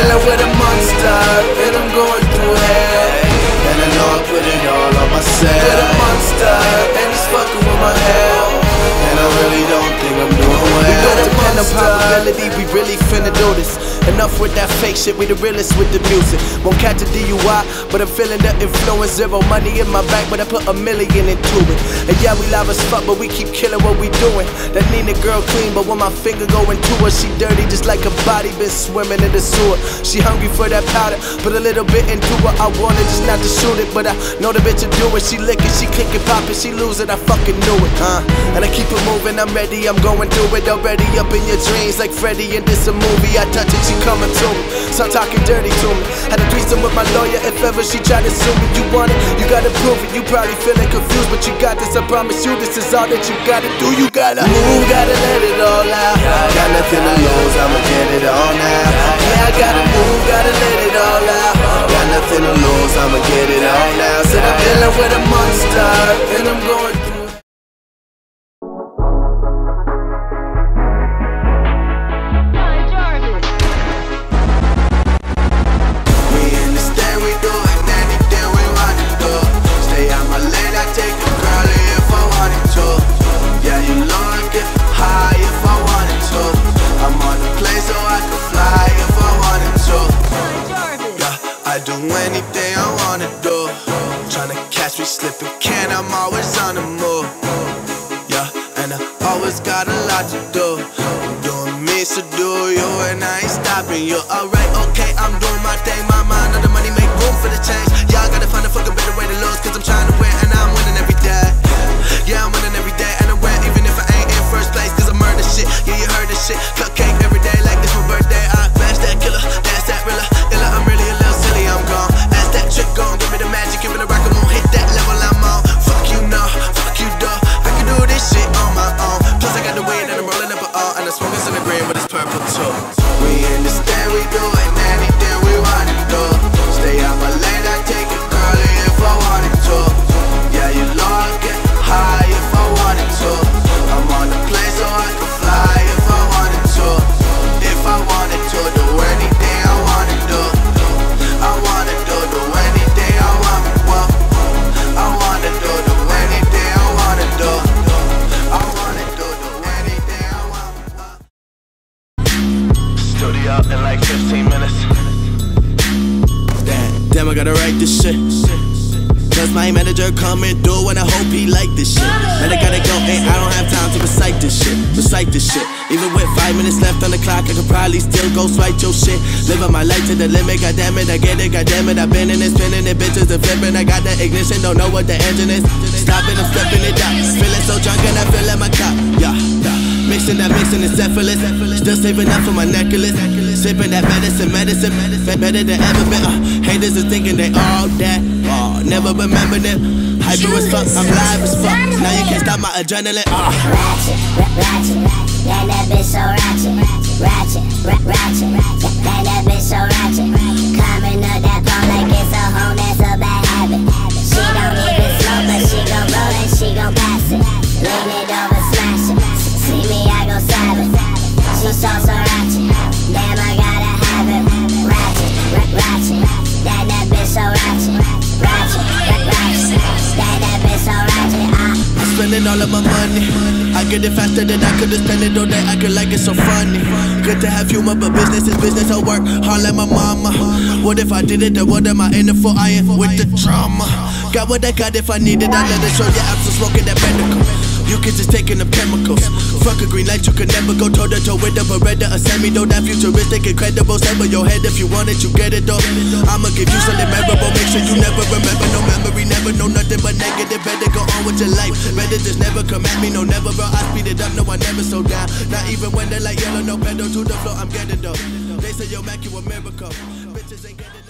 dealing with a monster, and I'm going through hell. And I know I put it all on myself. With a monster, and it's fucking with my health. And I really don't think I'm doing well. We don't depend on probability, we really finna do this. Enough with that fake shit, we the realest with the music. Won't catch a DUI, but I'm feeling the influence. Zero money in my bank, but I put $1 million into it. And yeah, we live as fuck, but we keep killing what we doing. That Nina girl clean, but when my finger go into her, she dirty just like her body been swimming in the sewer. She hungry for that powder, put a little bit into her. I wanted just not to shoot it, but I know the bitch will do it. She lick it, she click it, pop it, she lose it, I fucking knew it. And I keep it moving, I'm ready, I'm going through it already. Up in your dreams like Freddy in this a movie. I touch it, she coming to me, start talking dirty to me. Had a threesome with my lawyer, if ever she tried to sue me. You want it, you gotta prove it. You probably feeling confused, but you got this, I promise you. This is all that you gotta do. You gotta move, gotta let it all out. Got nothing to lose, I'ma get it all now. Yeah, I gotta move, gotta let it all out. Got nothing to lose, I'ma get it all now. Said I'm dealing with a monster, and I'm going through. I do anything I wanna do. Tryna catch me slipping, can I'm always on the move. Yeah, and I always got a lot to do. I'm doing me, so do you, and I ain't stopping you. Alright, okay, I'm doing my thing. My mind on the money, make room for the change. Y'all gotta find a fucking better way to lose, cause I'm trying to win, and I'm winning every day. Yeah, I'm winning every day, and I win even if I ain't in first place, cause I murder shit. Yeah, you heard this shit. Cupcake every day like this my birthday. I flash that killer, dance that rilla. Illa, I'm really a little silly, I'm gone. As that trick gone, give me the magic, give me the rock, I'm gonna hit that level I'm on. Fuck you, no, fuck you, duh. I can do this shit on my own. Plus I got the weed and I'm rolling up an all, and the smoke is in the green, but it's purple too. We understand, we doing anything we wanna do. Stay out my lane, I take it early if I wanted to. Yeah, you know I get high if I wanted to. I'm on the plane so I can fly if I wanted to. If I wanted to do anything I wanna do. I wanna do anything I want. I wanna do anything I wanna do. I wanna do anything I want. Studio in like 15 minutes. Damn, I gotta write this shit. Cause my manager coming through and I hope he like this shit. Man, I gotta go and I don't have time to recite this shit. Even with 5 minutes left on the clock, I could probably still go swipe your shit. Living my life to the limit, goddamn it, I get it, goddamn it. I've been in it, spinning it, bitches and flipping. I got the ignition, don't know what the engine is. Stopping, I'm stepping it out. Feeling so drunk and I feel like my cop. Yeah, mixing is effortless. Still saving up for my necklace. Sipping that medicine, better than ever been. Haters are thinking they all that. Never remember them. Hyper as fuck, I'm live as fuck. Now you can't stop my adrenaline. Ratchet, yeah, that bitch so ratchet. Ratchet, yeah, that bitch so ratchet. Climbing up that pole like it's a home, that's a bad habit. She don't even smoke, but she gon' roll and she gon' pass it. Lean it over, smash it. See me, I go savage. She so ratchet. Damn, I gotta have it. Ratchet, yeah, that bitch so ratchet. Ratchet, that bitch so ratchet. I'm spending all of my money. I get it faster than I could've spent it all day. I could like it so funny. Good to have humor, but business is business. I work hard like my mama. What if I did it? Then what am I in it for? I ain't with the drama. Got what I got if I need it. I let it show you I'm still smoking that medical. You kids just taking them chemicals. Fuck a green light, you can never go toe to toe with a Beretta, a semi, though that futuristic, incredible. Step on your head if you want it, you get it though. I'ma give you something memorable, make sure you never remember. No memory, never know nothing but negative. Better go on with your life. Better just never come at me, no never, bro. I speed it up, no I never slow down. Not even when they're like yellow, no pedal to the floor, I'm getting though. They say yo Mac, you a miracle. Bitches ain't getting